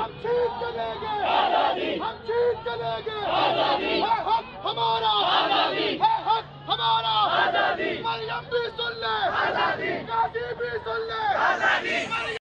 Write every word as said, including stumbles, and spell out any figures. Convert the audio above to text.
हम छीन के लेंगे आजादी, हम छीन के लेंगे आजादी, है हक हमारा आजादी, है हक हमारा आजादी, मरियम भी सुन ले आजादी, गाजी भी सुन ले आजादी।